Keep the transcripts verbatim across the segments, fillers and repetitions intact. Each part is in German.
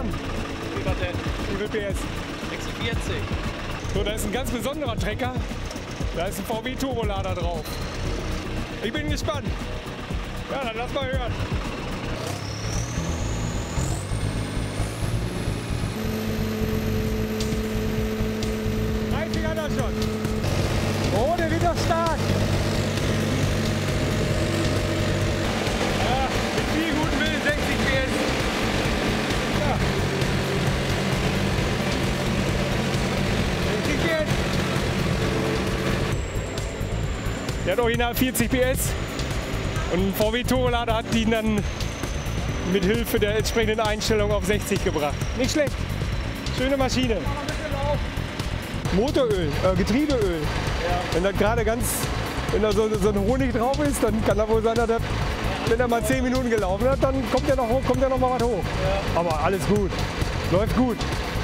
an. Wie war denn? Wie viel P S? sechsundvierzig. So, da ist ein ganz besonderer Trecker. Da ist ein V W Turbolader drauf. Ich bin gespannt. Ja, dann lass mal hören. dreißig hat er schon. Oh, der wird doch stark. Ja, mit viel guten Willen sechzig P S. Ja. sechzig P S. Der hat original vierzig P S. Und ein V W Turbolader hat ihn dann mit Hilfe der entsprechenden Einstellung auf sechzig gebracht. Nicht schlecht. Schöne Maschine. Motoröl, äh, Getriebeöl. Ja. Wenn da gerade ganz, wenn da so, so ein Honig drauf ist, dann kann da wohl sein, dass er, wenn er mal zehn Minuten gelaufen hat, dann kommt er noch, hoch, kommt er noch mal was hoch. Ja. Aber alles gut. Läuft gut.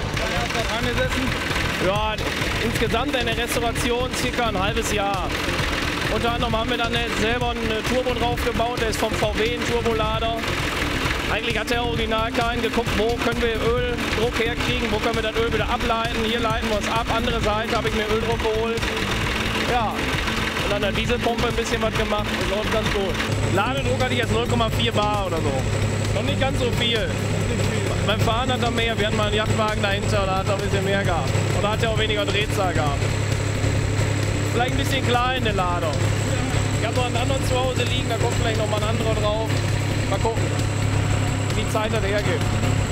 Ja, insgesamt eine Restauration circa ein halbes Jahr. Unter anderem haben wir dann selber einen Turbo drauf gebaut, der ist vom V W, ein Turbolader. Eigentlich hat der Original keinen geguckt, wo können wir Öldruck herkriegen, wo können wir das Öl wieder ableiten. Hier leiten wir es ab, andere Seite habe ich mir Öldruck geholt. Ja, und an der Dieselpumpe ein bisschen was gemacht, das läuft ganz gut. Ladedruck hatte ich jetzt null Komma vier Bar oder so. Noch nicht ganz so viel. Beim Fahren hat er mehr, wir hatten mal einen Yachtwagen dahinter, da hat er ein bisschen mehr gehabt. Und da hat er auch weniger Drehzahl gehabt. Vielleicht ein bisschen klein, der Lader. Ich habe noch einen anderen zu Hause liegen, da kommt vielleicht noch mal ein anderer drauf. Mal gucken, wie die Zeit das hergibt.